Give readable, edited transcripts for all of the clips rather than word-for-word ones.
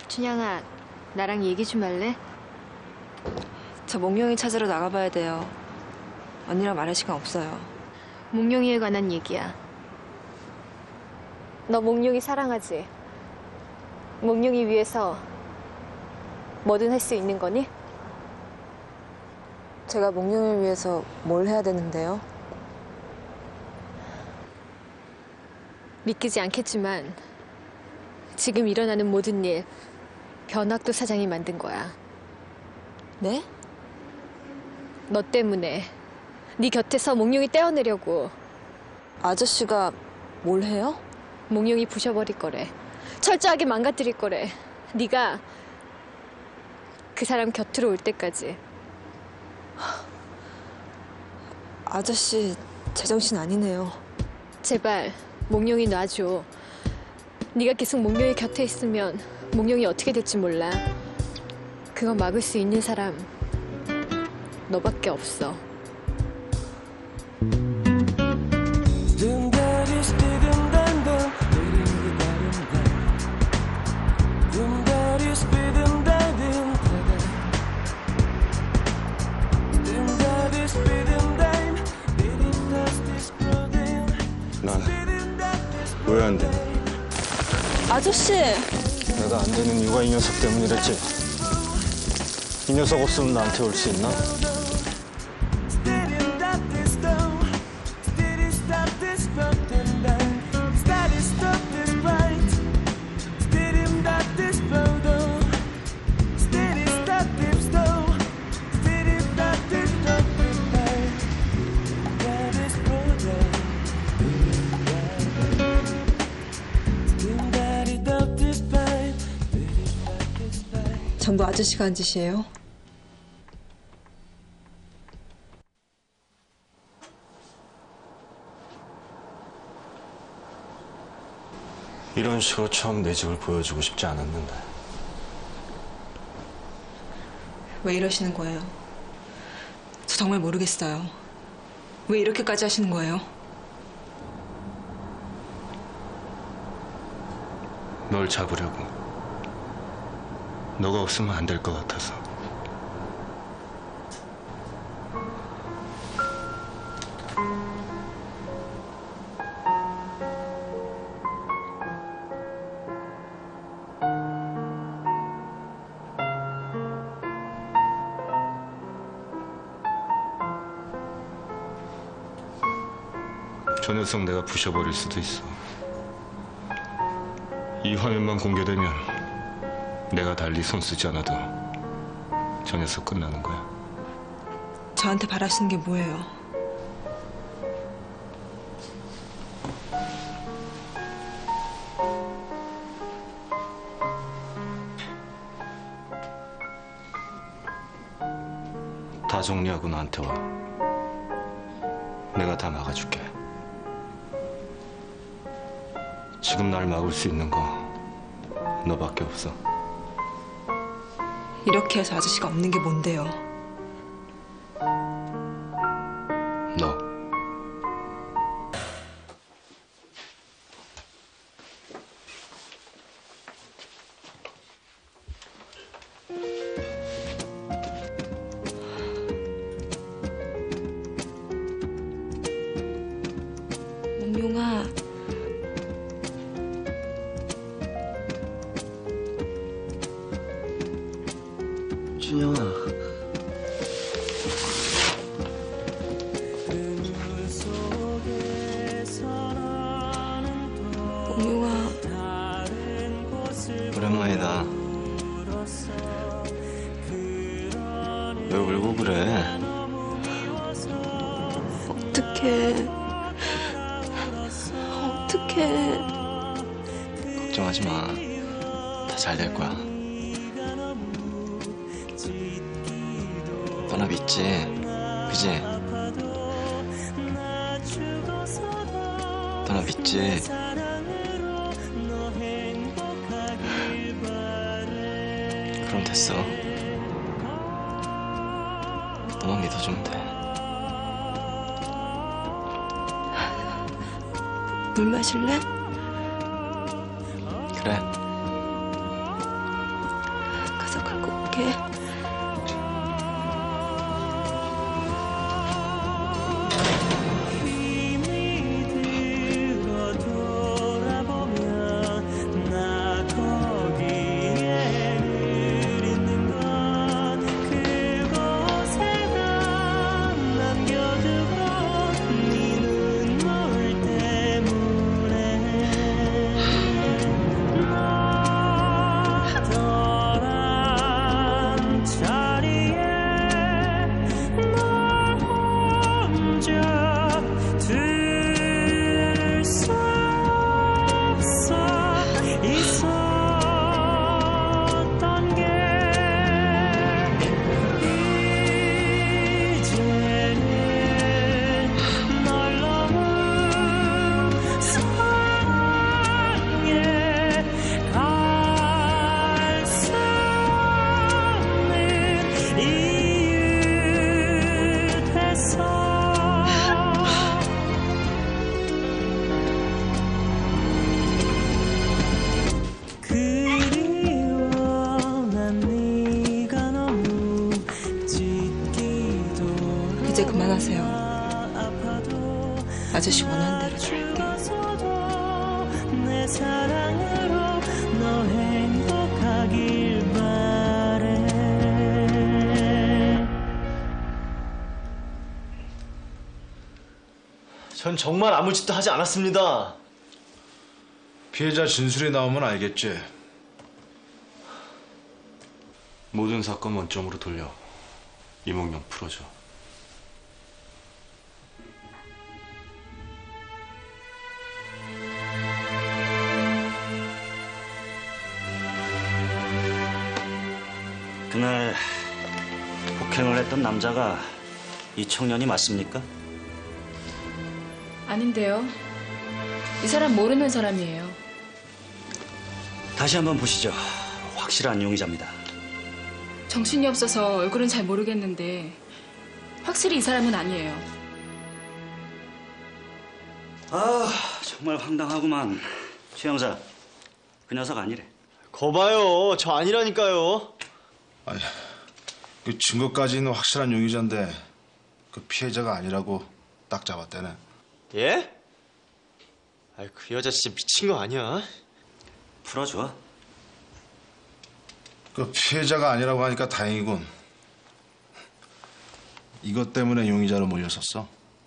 춘향아, 나랑 얘기 좀 할래? 저 몽룡이 찾으러 나가봐야 돼요. 언니랑 말할 시간 없어요. 몽룡이에 관한 얘기야. 너 몽룡이 사랑하지? 몽룡이 위해서 뭐든 할 수 있는 거니? 제가 몽룡을 위해서 뭘 해야 되는데요? 믿기지 않겠지만 지금 일어나는 모든 일 변학도 사장이 만든 거야. 네? 너 때문에 네 곁에서 몽룡이 떼어내려고. 아저씨가 뭘 해요? 몽룡이 부셔버릴 거래. 철저하게 망가뜨릴 거래. 네가 그 사람 곁으로 올 때까지. 아저씨 제정신 아니네요. 제발 몽룡이 놔줘. 네가 계속 몽룡이 곁에 있으면 몽룡이 어떻게 될지 몰라. 그거 막을 수 있는 사람 너밖에 없어. 난 왜 안 돼? 아저씨! 내가 안 되는 이유가 이 녀석 때문이랬지. 이 녀석 없으면 나한테 올 수 있나? 전부 아저씨가 한 짓이에요? 이런 식으로 처음 내 집을 보여주고 싶지 않았는데. 왜 이러시는 거예요? 저 정말 모르겠어요. 왜 이렇게까지 하시는 거예요? 널 잡으려고. 너가 없으면 안 될 것 같아서. 저 녀석 내가 부셔버릴 수도 있어. 이 화면만 공개되면 내가 달리 손 쓰지 않아도 저 녀석 끝나는 거야. 저한테 바라시는 게 뭐예요? 다 정리하고 나한테 와. 내가 다 막아줄게. 지금 날 막을 수 있는 거 너밖에 없어. 이렇게 해서 아저씨가 없는 게 뭔데요? 너. 몽룡아. 준영아. 몽룡아. 오랜만이다. 왜 울고 그래? 어떡해. 어떡해. 걱정하지 마. 다 잘 될 거야. 너 나 믿지? 그지? 너 나 믿지? 그럼 됐어. 너만 믿어주면 돼. 물 마실래? 그래. 가서 갖고 올게. 이제 그만하세요. 아저씨 원하는 대로 줄게. 내 사랑으로 너 행복하길 바래. 전 정말 아무 짓도 하지 않았습니다. 피해자 진술이 나오면 알겠지. 모든 사건 원점으로 돌려 이몽룡 풀어줘. 그날 폭행을 했던 남자가 이 청년이 맞습니까? 아닌데요. 이 사람 모르는 사람이에요. 다시 한번 보시죠. 확실한 용의자입니다. 정신이 없어서 얼굴은 잘 모르겠는데 확실히 이 사람은 아니에요. 아, 정말 황당하구만. 최 형사, 그 녀석 아니래. 거봐요, 저 아니라니까요. 아니, 그 증거까지는 확실한 용의자인데 그 피해자가 아니라고 딱 잡았대네. 예? 아이, 그 여자 진짜 미친 거 아니야? 풀어줘. 그 피해자가 아니라고 하니까 다행이군. 이것 때문에 용의자로 몰렸었어.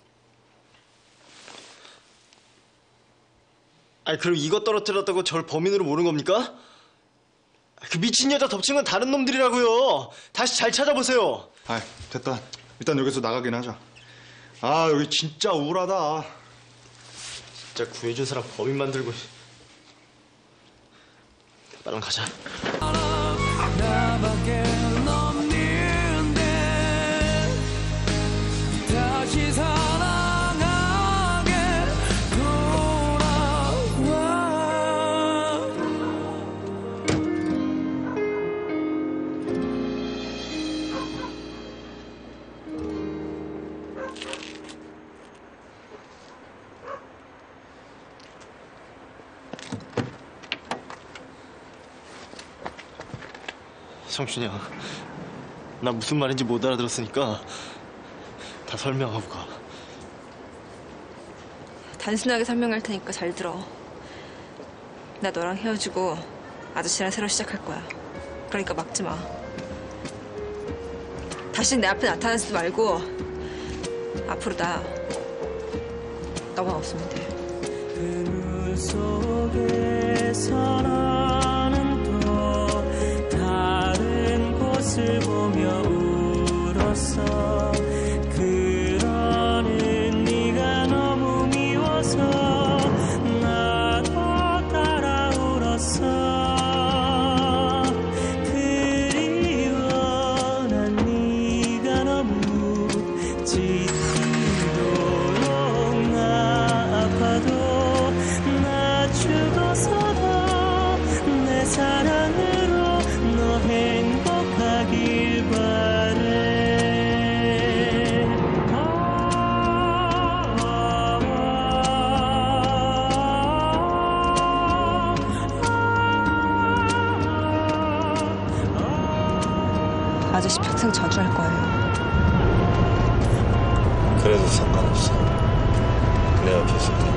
아니, 그럼 이거 떨어뜨렸다고 절 범인으로 모른 겁니까? 그 미친 여자 덮친 건 다른 놈들이라고요. 다시 잘 찾아보세요. 아, 됐다. 일단 여기서 나가긴 하자. 아, 여기 진짜 우울하다. 진짜 구해준 사람 범인 만들고. 빨리 가자. 나밖에 없는데 다시 사랑하게 돌아와. 성춘이 형, 나 무슨 말인지 못 알아들었으니까 다 설명하고 가. 단순하게 설명할 테니까 잘 들어. 나 너랑 헤어지고 아저씨랑 새로 시작할 거야. 그러니까 막지 마. 다시 내 앞에 나타나지도 말고 앞으로 너만 없으면 돼. 그물 속에서 나는 또 다른 곳을 보며 울었어. 그러는 네가 너무 미워서 나도 따라 울었어. 그리워 난 네가 너무 짙도록 나 아파도 나 죽어서도 아저씨 평생 저주할 거예요. 그래도 상관없어. 내 옆에 있을 때.